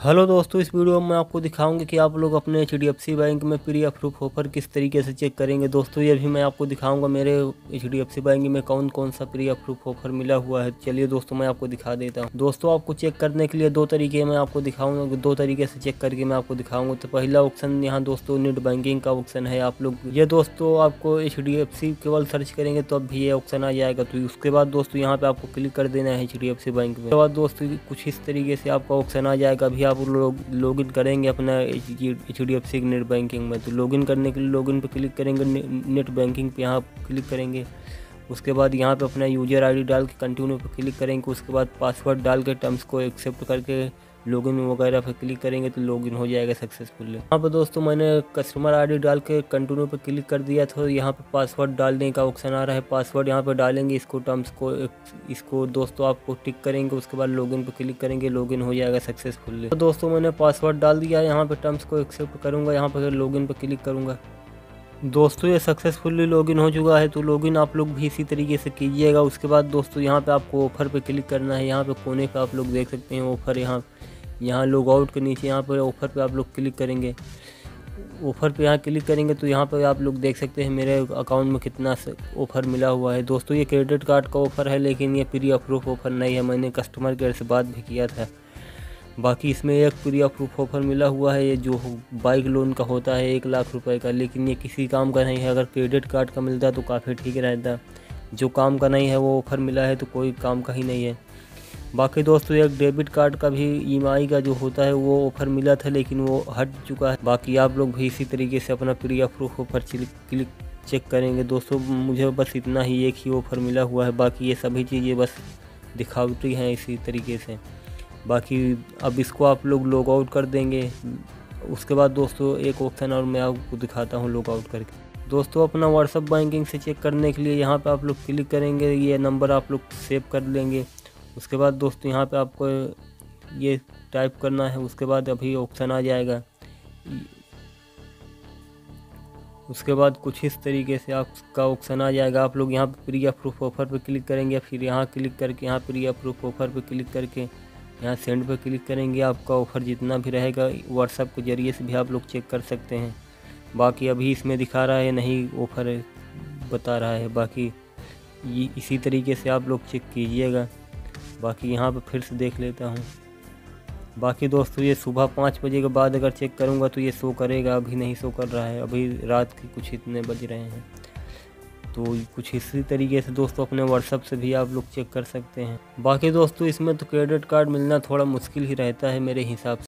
Hello दोस्तों, इस video में आपको दिखाऊंगा कि आप लोग अपने एचडीएफसी बैंक में प्री अप्रूव ऑफर किस तरीके से चेक करेंगे। दोस्तों ये भी मैं आपको दिखाऊंगा मेरे एचडीएफसी बैंक में कौन कौन सा प्री अप्रूव ऑफर मिला हुआ है। चलिए दोस्तों मैं आपको दिखा देता हूं। दोस्तों आपको चेक करने के लिए दो तरीके मैं आपको दिखाऊंगा, दो तरीके से चेक करके मैं आपको दिखाऊंगा। तो पहला ऑप्शन यहाँ दोस्तों नेट बैंकिंग का ऑप्शन है। आप लोग ये दोस्तों आपको एचडीएफसी केवल सर्च करेंगे तो अब भी ये ऑप्शन आ जाएगा। तो उसके बाद दोस्तों यहाँ पे आपको क्लिक कर देना है एचडीएफसी बैंक में। उसके बाद दोस्तों कुछ इस तरीके से आपका ऑप्शन आ जाएगा। अभी आप लोग लॉगिन करेंगे अपना एचडीएफसी नेट बैंकिंग में। तो लॉगिन करने के लिए लॉगिन पे क्लिक करेंगे, नेट बैंकिंग पे यहाँ क्लिक करेंगे। उसके बाद यहाँ पे अपना यूजर आईडी डाल के कंटिन्यू पे क्लिक करेंगे। उसके बाद पासवर्ड डाल के टर्म्स को एक्सेप्ट करके लॉगिन वगैरह पे क्लिक करेंगे तो लॉगिन हो जाएगा सक्सेसफुली। यहाँ पे दोस्तों मैंने कस्टमर आईडी डाल के कंटिन्यू पे क्लिक कर दिया था। यहाँ पे पासवर्ड डालने का ऑप्शन आ रहा है, पासवर्ड यहाँ पे डालेंगे। इसको टर्म्स को इसको दोस्तों आपको टिक करेंगे। उसके बाद लॉगिन पे क्लिक करेंगे, लॉगिन हो जाएगा सक्सेसफुली। तो दोस्तों मैंने पासवर्ड डाल दिया है। यहाँ पे टर्म्स को एक्सेप्ट करूँगा, यहाँ पर लॉगिन पे क्लिक करूँगा। दोस्तों ये सक्सेसफुली लॉगिन हो चुका है। तो लॉगिन आप लोग भी इसी तरीके से कीजिएगा। उसके बाद दोस्तों यहाँ पे आपको ऑफ़र पे क्लिक करना है। यहाँ पे कोने पे आप लोग देख सकते हैं ऑफ़र, यहाँ लॉग आउट के नीचे यहाँ पर ऑफ़र पे आप लोग क्लिक करेंगे। ऑफ़र पे यहाँ क्लिक करेंगे तो यहाँ पर आप लोग देख सकते हैं मेरे अकाउंट में कितना ऑफ़र मिला हुआ है। दोस्तों ये क्रेडिट कार्ड का ऑफ़र है, लेकिन ये प्री अप्रूव ऑफ़र नहीं है। मैंने कस्टमर केयर से बात भी किया था। बाकी इसमें एक प्री अप्रूव ऑफर मिला हुआ है, ये जो बाइक लोन का होता है 1 लाख रुपए का, लेकिन ये किसी काम का नहीं है। अगर क्रेडिट कार्ड का मिलता तो काफ़ी ठीक रहता। जो काम का नहीं है वो ऑफ़र मिला है तो कोई काम का ही नहीं है। बाकी दोस्तों एक डेबिट कार्ड का भी ईएमआई का जो होता है वो ऑफ़र मिला था, लेकिन वो हट चुका है। बाकी आप लोग भी इसी तरीके से अपना pre approve offer click check करेंगे। दोस्तों मुझे बस इतना ही, एक ही ऑफ़र मिला हुआ है। बाकी ये सभी चीज़ें बस दिखावटी हैं इसी तरीके से। बाकी अब इसको आप लोग लॉग आउट कर देंगे। उसके बाद दोस्तों एक ऑप्शन और मैं आपको दिखाता हूँ लॉग आउट करके। दोस्तों अपना व्हाट्सअप बैंकिंग से चेक करने के लिए यहाँ पे आप लोग क्लिक करेंगे, ये नंबर आप लोग सेव कर लेंगे। उसके बाद दोस्तों यहाँ पे आपको ये टाइप करना है। उसके बाद अभी ऑप्शन आ जाएगा। उसके बाद कुछ इस तरीके से आपका ऑप्शन आ जाएगा। आप लोग यहाँ पे प्री अप्रूव ऑफर पे क्लिक करेंगे, फिर यहाँ क्लिक करके यहाँ प्री अप्रूव ऑफर पे क्लिक करके यहाँ सेंड पे क्लिक करेंगे। आपका ऑफ़र जितना भी रहेगा व्हाट्सएप के ज़रिए से भी आप लोग चेक कर सकते हैं। बाकी अभी इसमें दिखा रहा है नहीं, ऑफ़र बता रहा है। बाकी ये इसी तरीके से आप लोग चेक कीजिएगा। बाकी यहाँ पे फिर से देख लेता हूँ। बाकी दोस्तों ये सुबह 5 बजे के बाद अगर चेक करूँगा तो ये शो करेगा, अभी नहीं शो कर रहा है। अभी रात के कुछ इतने बज रहे हैं। तो कुछ इसी तरीके से दोस्तों अपने व्हाट्सएप से भी आप लोग चेक कर सकते हैं। बाकी दोस्तों इसमें तो क्रेडिट कार्ड मिलना थोड़ा मुश्किल ही रहता है मेरे हिसाब से।